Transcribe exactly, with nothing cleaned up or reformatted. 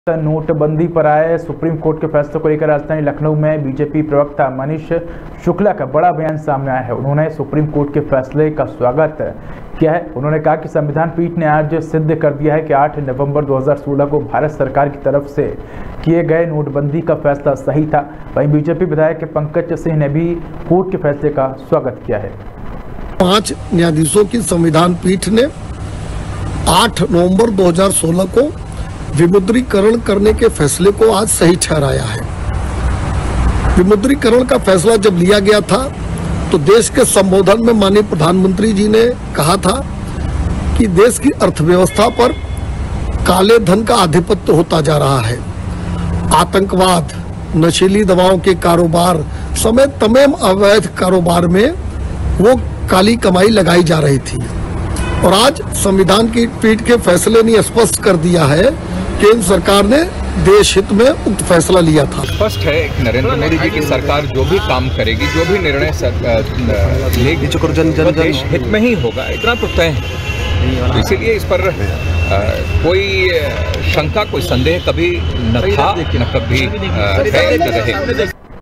नोटबंदी पर आए सुप्रीम कोर्ट के फैसले को लेकर राजधानी लखनऊ में बीजेपी प्रवक्ता मनीष शुक्ला का बड़ा बयान सामने आया है। उन्होंने सुप्रीम कोर्ट के फैसले का स्वागत किया है। उन्होंने कहा कि संविधान पीठ ने आज सिद्ध कर दिया है कि आठ नवंबर दो हज़ार सोलह को भारत सरकार की तरफ से किए गए नोटबंदी का फैसला सही था। वहीं बीजेपी विधायक पंकज सिंह ने भी कोर्ट के फैसले का स्वागत किया है। पांच न्यायाधीशों की संविधान पीठ ने आठ नवंबर दो हज़ार सोलह को विमुद्रीकरण करने के फैसले को आज सही ठहराया है। विमुद्रीकरण का फैसला जब लिया गया था तो देश के संबोधन में माननीय प्रधानमंत्री जी ने कहा था कि देश की अर्थव्यवस्था पर काले धन का आधिपत्य होता जा रहा है। आतंकवाद, नशीली दवाओं के कारोबार समेत तमाम अवैध कारोबार में वो काली कमाई लगाई जा रही थी। और आज संविधान की पीठ के फैसले ने स्पष्ट कर दिया है केंद्र सरकार ने देश हित में उक्त फैसला लिया था। स्पष्ट है कि नरेंद्र मोदी जी की सरकार जो भी काम करेगी, जो भी निर्णय लेगी, वो देश हित में ही होगा, इतना तो तय है। इसीलिए इस पर आ, कोई शंका, कोई संदेह कभी न था न कभी है न रहे।